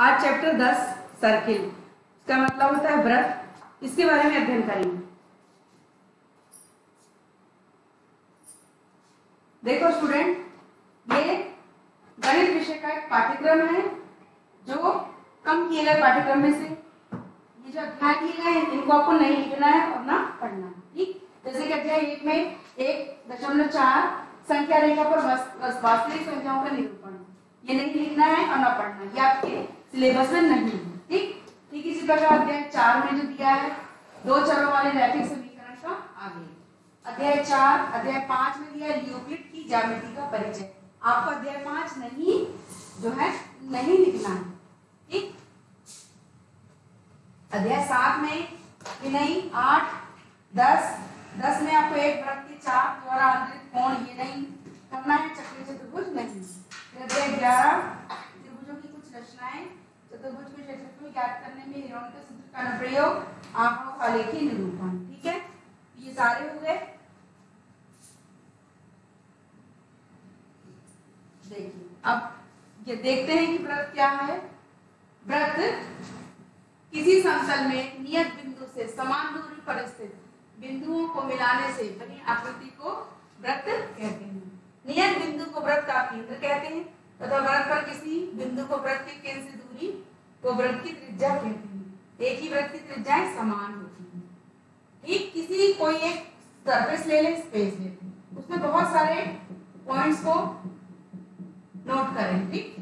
आज chapter 10 circle, इसका मतलब होता है वृत्त। इसके बारे में अध्ययन करेंगे। देखो स्टूडेंट, ये गणित विषय का एक पाठ्यक्रम है जो कम किए गए पाठ्यक्रम में से ये जो अध्याय दिए गए हैं इनको आपको नहीं लिखना है और ना पढ़ना है। ठीक, जैसे कि अध्याय 1 में 1.4 संख्या रेखा पर वास्तविक संख्याओं का निरूपण, ये नहीं लिखना है और ना पढ़ना है, ये आपके सिलेबस में नहीं है। ठीक, ठीक इसी प्रकार अध्याय 4 में जो दिया है दो चरों वाले रैखिक समीकरण का आगे, अध्याय 4 अध्याय 5 में दिया यूक्लिड की ज्यामिति का परिचय। आपको अध्याय 5 नहीं जो है नहीं लिखना है। ठीक, अध्याय 7 में ये नहीं, 8 10 में आपको एक वृत्त के चाप द्वारा अंतरित कोण ये नहीं करना है, चक्रीय चतुर्भुज नहीं। अध्याय 11 त्रिभुजों की कुछ रचनाएं, चतुर्भुज के क्षेत्रफल ज्ञात करने में हिरोनिकस सूत्र का प्रयोग, आंकड़ों का आलेखी निरूपण। ठीक है, ये सारे हो गए। देखिए अब ये देखते हैं कि वृत्त क्या है। वृत्त किसी समतल में नियत बिंदु से समान दूरी पर स्थित बिंदुओं को मिलाने से बनी आकृति को वृत्त कहते हैं। नियत बिंदु को वृत्त का केंद्र कहते हैं तथा वृत्त पर किसी बिंदु को वृत्त के केंद्र से दूरी को वृत्त की त्रिज्या कहते हैं। एक ही वृत्त की त्रिज्याएं समान होती हैं। ठीक, किसी कोई एक सरफेस ले ले, स्पेस ले ले, उसमें बहुत सारे पॉइंट्स को नोट करें। ठीक,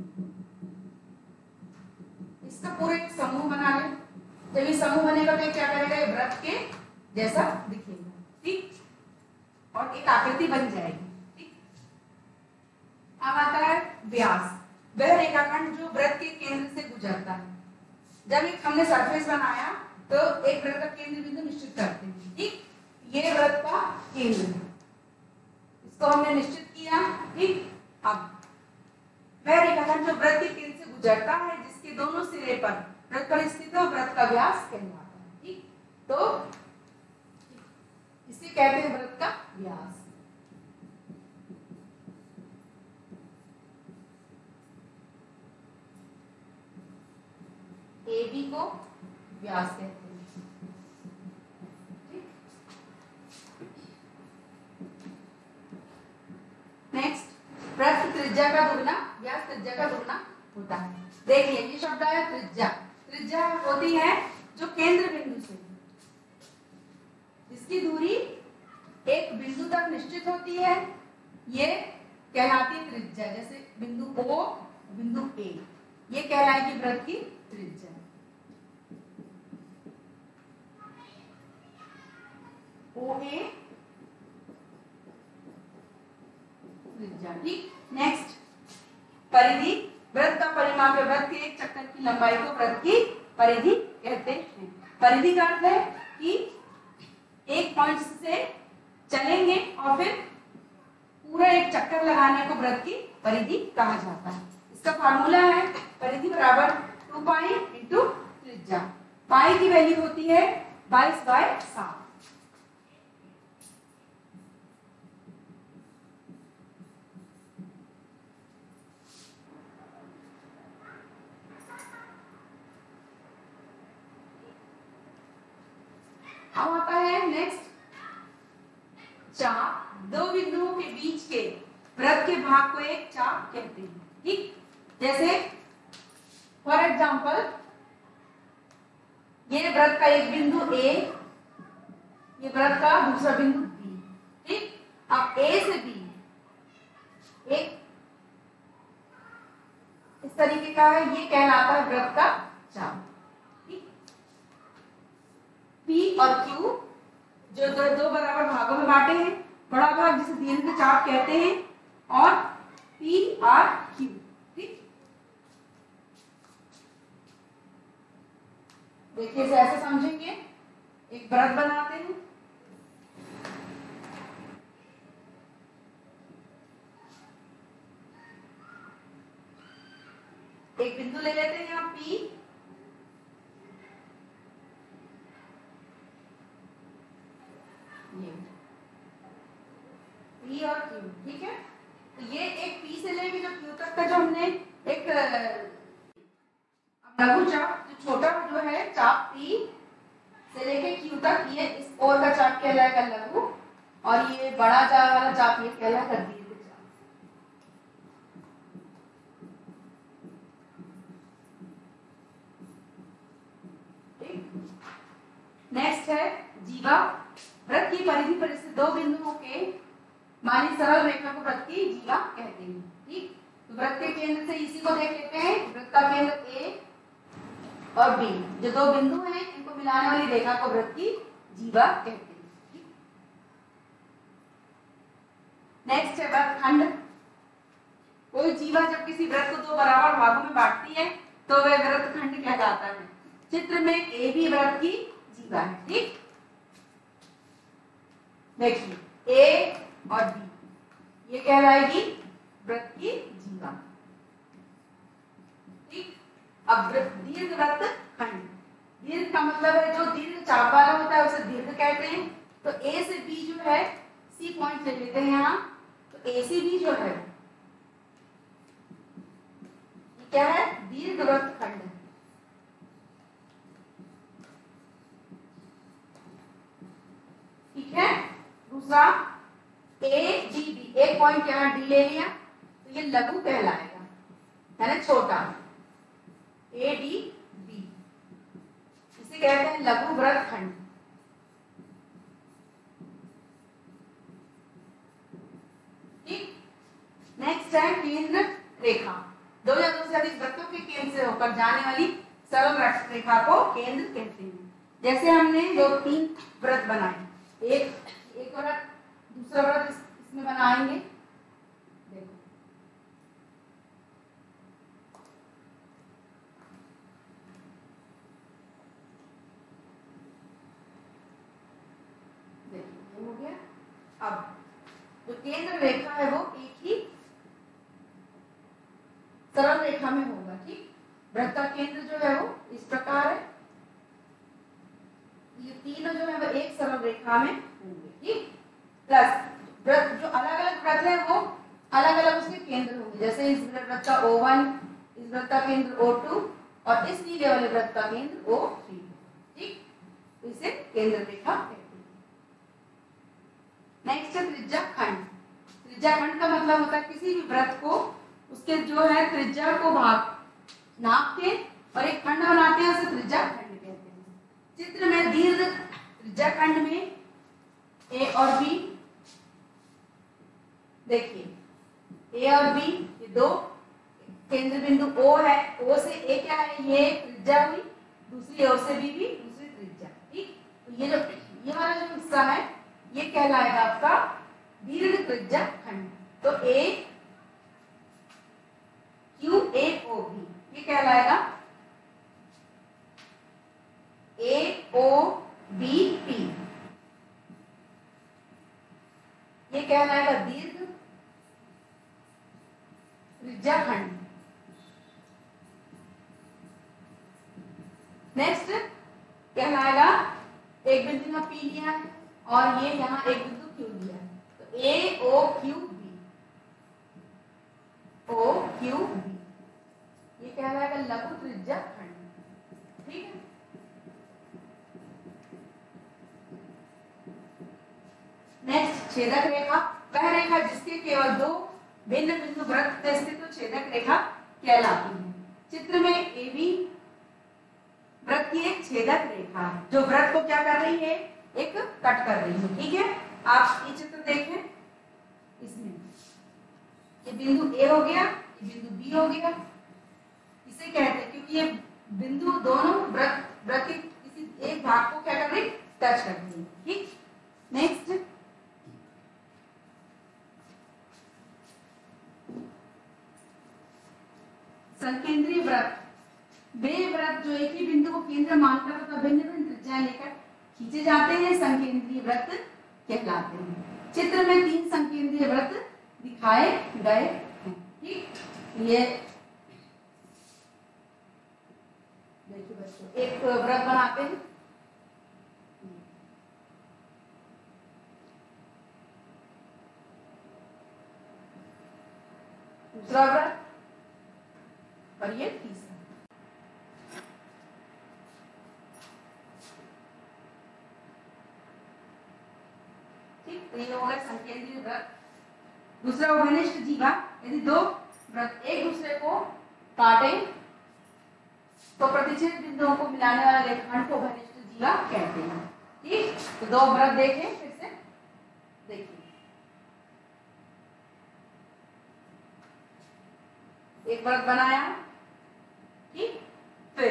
इसका पूरा एक समूह बना ले। जब ये समूह बनेगा तो क्या करेगा, ये वृत्त के जैसा दिखेगा। ठीक, और एक आकृति बन जाएगी। ठीक, अब आता है व्यास, वह रेखाखंड जो वृत्त के केंद्र से गुजरता है। जब एक हमने सरफेस बनाया तो एक वृत्त का केंद्र बिंदु निश्चित करते हैं। ठीक, ये वृत्त का केंद्र है, इसको हमने निश्चित किया। ठीक, अब वह रेखाखंड जो वृत्त के केंद्र से गुजरता है जिसके दोनों सिरे पर वृत्त पर स्थित है वृत्त का व्यास कहलाता है। ठीक, तो इसे कहते हैं वृत्त का व्यास। AB को व्यास कहते हैं। ठीक, नेक्स्ट, वृत्त त्रिज्या का दुगना, व्यास त्रिज्या का दुगना होता है। देखिए ये शब्द आया त्रिज्या। त्रिज्या होती है जो केंद्र बिंदु से जिसकी दूरी एक बिंदु तक निश्चित होती है, ये कहलाती त्रिज्या। जैसे बिंदु O, बिंदु A, ये कहलाएगी वृत्त की त्रिज्या। OA त्रिज्या। ठीक, नेक्स्ट, परिधि, वृत्त का परिमाप है। वृत्त के एक चक्कर की लंबाई को वृत्त की परिधि कहते हैं। परिधि का अर्थ है कि एक पॉइंट से चलेंगे और फिर पूरा एक चक्कर लगाने को वृत्त की परिधि कहा जाता है। इसका फार्मूला है परिधि बराबर 2 पाई इंटू त्रिज्या। पाई की वैल्यू होती है 22/7। अब आता है नेक्स्ट, चाप। दो बिंदुओं के बीच के वृत्त के भाग को एक चाप कहते हैं। ठीक, जैसे फॉर एग्जांपल ये वृत्त का एक बिंदु A, ये वृत्त का दूसरा बिंदु B। ठीक, अब A से B एक इस तरीके का है, ये कहलाता है वृत्त का चाप। P और Q जो दो बराबर भागों में बांटे हैं, बड़ा भाग जिसे दीर्घ चाप कहते हैं, और P और Q। ठीक, देखिए इसे ऐसे समझेंगे, एक वृत्त बनाते हैं, एक बिंदु ले लेते हैं यहाँ P, P और Q। ठीक है, तो ये एक P से लेके जो Q तक का जो हमने एक लघु चाप जो छोटा जो है चाप P से लेके Q तक, ये इस ओर का चाप कहलाएगा लघु, और ये बड़ा चाप वाला चाप ये कहलाएगा दीर्घ चाप। नेक्स्ट है जीवा। वृत्त की परिधि पर स्थित दो बिंदुओं के मानी सरल रेखा को वृत्त की जीवा कहते हैं। ठीक, तो वृत्त के केंद्र से इसी को देख लेते हैं। वृत्त का केंद्र A और B, जो दो बिंदु हैं, इनको मिलाने वाली रेखा को वृत्त की जीवा कहते हैं। नेक्स्ट है वृत्तखंड। कोई जीवा जब किसी वृत्त को दो बराबर भागों में बांटती है तो वह वृत्तखंड कहलाता है। चित्र में AB वृत्त की जीवा है। ठीक, देखिए A और B, ये कहलाएगी वृत्त की जीवा। ठीक, अब दीर्घ वृत्त खंड। दीर्घ का मतलब है जो दीर्घ चाप वाला होता है उसे दीर्घ कहते हैं। तो A से B जो है, C पॉइंट ले लेते हैं यहाँ, तो A से B जो है ये क्या है, दीर्घ वृत्त खंड। ठीक है, दूसरा ADB, एक पॉइंट यहाँ D ले लिया तो ये लघु कहलाएगा, है ना, छोटा। ADB इसे कहते हैं लघु वृत्त खंड। ठीक, नेक्स्ट है केंद्र रेखा। दो या दो से अधिक वृत्तों के केंद्र से होकर जाने वाली सरल रेखा को केंद्र कहते हैं। जैसे हमने दो तीन वृत्त बनाए, एक वृत्त, दूसरा वृत्त इसमें बनाएंगे। देखो, देखिए हो गया। अब जो केंद्र रेखा है वो एक ही सरल रेखा में होगा। ठीक, वृत्त का केंद्र जो है वो इस प्रकार है, ये तीनों जो है वो एक सरल रेखा में होंगे। ठीक, प्लस वृत्त जो अलग अलग वृत्त है वो अलग अलग उसके केंद्र होंगे। जैसे इस वृत्त का O1, इस वृत्त का केंद्र O2 और इस नीले वाले वृत्त का केंद्र O3। ठीक, इसे केंद्र रेखा कहते हैं। नेक्स्ट है त्रिज्या खंड। त्रिज्या खंड का मतलब होता है किसी भी वृत्त को उसके जो है त्रिज्या को भाग नाप के और एक खंड बनाते हैं, उसे त्रिज्या खंड कहते हैं। चित्र में दीर्घ त्रिज्या खंड में A और B, देखिए A और B ये दो केंद्र बिंदु O है, O से A क्या है, ये त्रिज्या हुई, दूसरी O से B भी दूसरी त्रिज्या। ठीक, तो ये जो ये वाला जो हिस्सा है ये कहलाएगा आपका दीर्घ त्रिज्या खंड। तो AQAOB ये कहलाएगा AOBP, ये कहलाएगा दीर्घ त्रिज्या खंड। नेक्स्ट कहलाएगा एक बिंदु में P लिया है और ये यहाँ एक बिंदु Q लिया है, तो AOQB, OQB ये कहलाएगा लघु त्रिज्या खंड। ठीक है, नेक्स्ट छेदक रेखा। वह रेखा जिसके केवल दो भिन्न बिंदु वृत्त पे स्थित तो छेदक रेखा कहलाती है। चित्र में AB वृत्त की एक छेदक रेखा है जो वृत्त को क्या कर रही है, एक कट कर रही है। ठीक है, आप ये चित्र देखें, इसमें ये बिंदु A हो गया, ये बिंदु B हो गया, इसे कहते हैं क्योंकि ये बिंदु दोनों वृत्त के किसी एक भाग को क्या कर रही, टच कर रही है। ठीक, नेक्स्ट संकेंद्रीय वृत्त। वे वृत्त जो एक ही बिंदु को केंद्र मानकर तथा भिन्न भिन्न त्रिज्याएं लेकर खींचे जाते हैं संकेंद्रीय वृत्त कहलाते हैं। चित्र में तीन संकेंद्रीय वृत्त दिखाए गए हैं। ठीक, ये देखिए बच्चों, एक वृत्त बनाते हैं, दूसरा वृत्त और ये तीसरा। तो ये हो गया संकेंद्रीय वृत्त। दूसरा उभयनिष्ठ जीवा, यदि दो वृत्त एक दूसरे को काटे तो प्रतिच्छेद बिंदुओं को मिलाने वाला रेखाखंड को उभयनिष्ठ जीवा कहते हैं। ठीक, तो दो वृत्त देखें फिर से, देखिए एक वृत्त बनाया, ठीक, फिर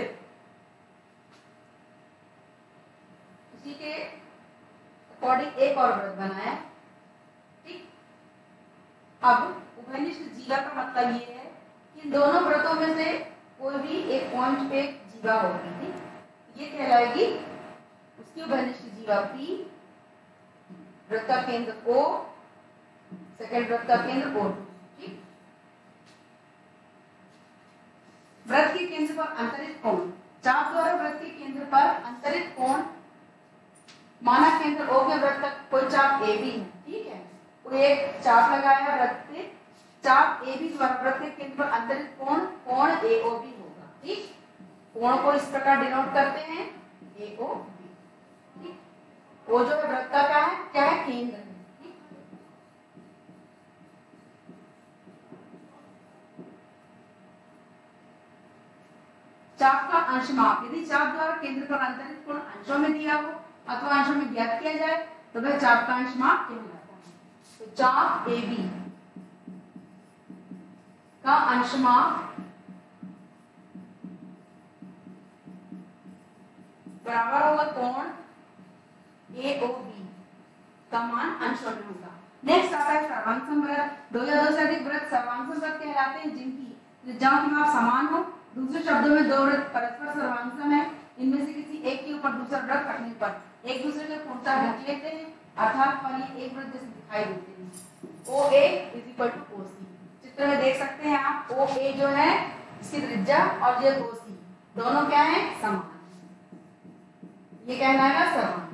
उसी के अकॉर्डिंग एक और वृत्त बनाया, ठीक। अब उभयनिष्ठ जीवा का मतलब ये है कि इन दोनों वृत्तों में से कोई भी एक पॉइंट पे जीवा होगी, ठीक, ये कहलाएगी उसकी उभयनिष्ठ जीवा P, वृत्त का केंद्र O, सेकंड वृत्त का केंद्र O2, ठीक। वृत्त के केंद्र पर अंतरित कोण, चाप द्वारा वृत्त के केंद्र पर अंतरित कोण, माना केंद्र O के वृत्त तक कोई चाप AB है, ठीक है, कोई एक चाप लगाया वृत्त पे, चाप AB द्वारा वृत्त के केंद्र पर अंतरित कोण कोण AOB होगा, ठीक। कोण को इस प्रकार डिनोट करते हैं AOB, ठीक। वो जो है वृत्त का क्या है केंद्र है, ठीक। चाप का अंश माप, यदि चाप द्वारा केंद्र पर अंतरित कोण अंशों में दिया हो अथवा अंशों में ज्ञात किया जाए तो वह चाप का अंश माप कहलाता है। तो चाप AB का अंश माप बराबर होगा कोण AOB का मान अंशों में होगा। नेक्स्ट आता है सर्वांगसम वृत्त। दो या दो से अधिक वृत्त सर्वांगसम वृत्त कहलाते हैं जिनकी त्रिज्याओं की माप समान हो। दूसरे शब्दों में दो वृत्त परस्पर सर्वांगसम है, इनमें से किसी एक के ऊपर दूसरा वृत्त रखने पर एक दूसरे के पूर्णता ढक लेते हैं, अर्थात फली एक वृत्त जैसे दिखाई देते हैं। OA = OC। चित्र में देख सकते हैं आप, OA जो है इसकी त्रिज्या और ये OC दोनों क्या है समान, ये कहलाएगा सर्वांगसम।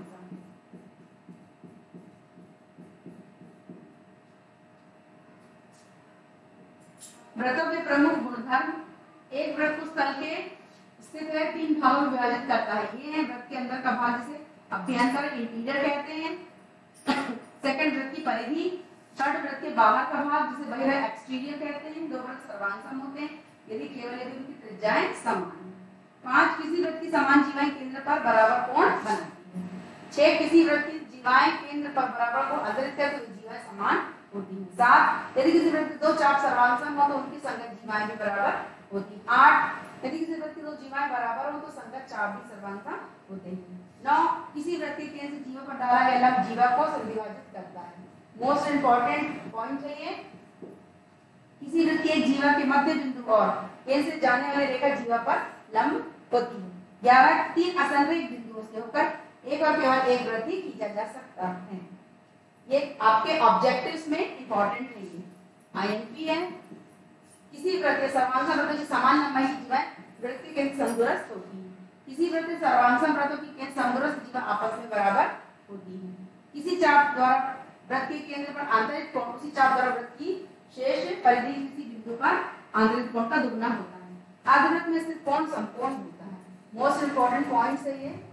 वृत्तों के प्रमुख गुणधर्म, एक वृत्त उस तल के स्थित है 3 भागों में विभाजित करता है। ये है वृत्त के अंदर का भाग जिसे अभ्यंतर इंटीरियर कहते हैं, सेकंड वृत्त की परिधि, थर्ड वृत्त के बाहर का भाग जिसे बहिर्वाह एक्सटीरियर कहते हैं। दो वृत्त सर्वांगसम होते हैं यदि केवल यदि उनकी त्रिज्याएं समान हैं। 5 किसी वृत्त की समान जीवाएं केंद्र पर बराबर कोण बनाती हैं। 6 किसी वृत्त की जीवाएं केंद्र पर बराबर कोण अंतरित करती हैं तो जीवाएं समान होती हैं। 7 यदि किसी वृत्त के दो चाप सर्वांगसम हो तो उनकी संगत जीवाएं भी बराबर होती हैं। 8 यदि किसी वृत्त की दो जीवाएं बराबर हो तो संगत चाप भी सर्वांगसम होते हैं। 9 किसी वृत्त के केंद्र से जीवा पर डाला गया लंब जीवा को विभाजित करता है। मोस्ट इंपॉर्टेंट पॉइंट है ये, किसी वृत्त के जीवा के मध्य बिंदु और केंद्र से जाने वाली रेखा जीवा पर लंब होती है। 11 3 असंरेख बिंदुओं से होकर एक और केवल एक वृत्त ही खींचा जा सकता है। ये आपके ऑब्जेक्टिव्स में इंपॉर्टेंट है, ये आईएमपी है। किसी वृत्त के सर्वांगसम वृत्तों की समान लंबाई की जीवा वृत्त के केंद्र समदूरस्थ होती है। किसी वृत्त के सर्वांगसम वृत्तों की केंद्र समदूरस्थ जीवा आपस में बराबर होती है। किसी चाप द्वारा वृत्त के केंद्र पर आंतरिक कोण उसी चाप द्वारा वृत्त की शेष परिधि किसी बिंदु पर आंतरिक कोण का दुगुना होता है। अर्धवृत्त में स्थित कोण समकोण होता है। मोस्ट इंपॉर्टेंट पॉइंट्स है ये।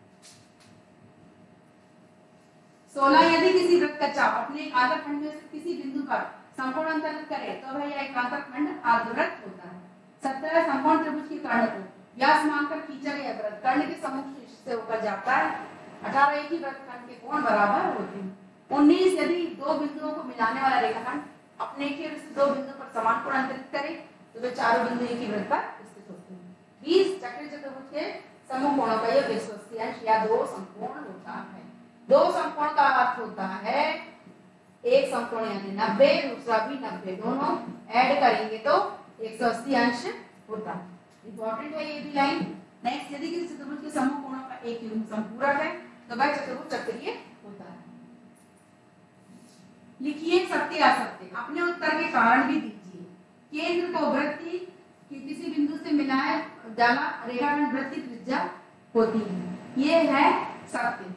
16 यदि किसी वृत्त का चाप अपने एक आंतरखंड में स्थित किसी बिंदु पर समकोण अंतरित करे तो वह एक आंतरखंड अर्धवृत्त होता है। 17 समकोण त्रिभुज के कर्ण को व्यास मानकर खींचा गया वृत्त कर्ण के सम्मुख शीर्ष से होकर जाता है। 18 एक ही वृत्तखंड के कोण बराबर होते हैं। 19 यदि दो बिंदुओं को मिलाने वाला रेखाखंड अपने केंद्र से दो बिंदुओं पर समान कोण अंतरित करे तो वे चारों बिंदु एक ही वृत्त पर स्थित होते हैं। 20 चक्रीय चतुर्भुज के समूह कोणों का योग 180 अंश या दो समकोण होता है। दो समकोण का अर्थ होता है एक समकोण यानी 90, दूसरा भी 90, दोनों ऐड करेंगे तो 180 अंश होता है। इंपॉर्टेंट है ये भी लाइन। नेक्स्ट यदि किसी चतुर्भुज के समूह कोणों का एक युग्म समपूरक है तो वह चतुर्भुज चक्रीय होता है। लिखिए सत्य असत्य, अपने उत्तर के कारण भी दीजिए। केंद्र को वृत्त की किसी बिंदु से मिलाए डाला रेखाखंड वृत्त की त्रिज्या होती है, ये है सत्य।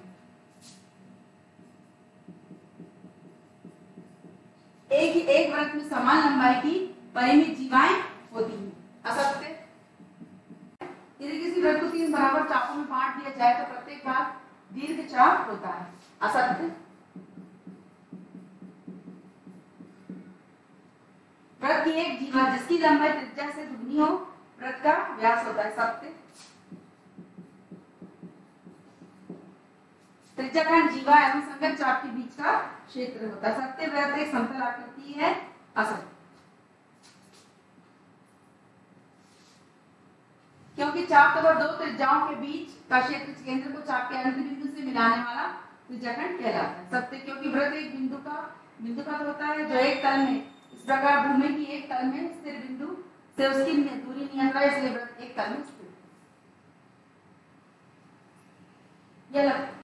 एक वृत्त में समान लंबाई की परिमित जीवाएं होती हैं, असत्य। यदि किसी वृत्त को 3 बराबर चापों में बांट दिया जाए तो प्रत्येक भाग दीर्घ चाप होता है, असत्य। वृत्त की एक जीवा जिसकी लंबाई त्रिज्या से दुगनी हो, वृत्त का व्यास होता है सत्य। त्रिज्याखंड जीवा एवं संगत चाप के बीच का क्षेत्र होता है। सत्य वृत्त एक समतल आकृति है। असत्य क्योंकि चाप तथा दो त्रिज्याओं के बीच का क्षेत्र केंद्र को चाप के अंत बिंदु से मिलाने वाला त्रिज्याखंड कहलाता है। सत्य क्योंकि वृत्त एक बिंदु का होता है जो एक तल में, इस प्रकार भूमि की एक तल में स्थिर बिंदु से उसकी दूरी नियत है, इसलिए वृत्त एक तल में स्थिर। यह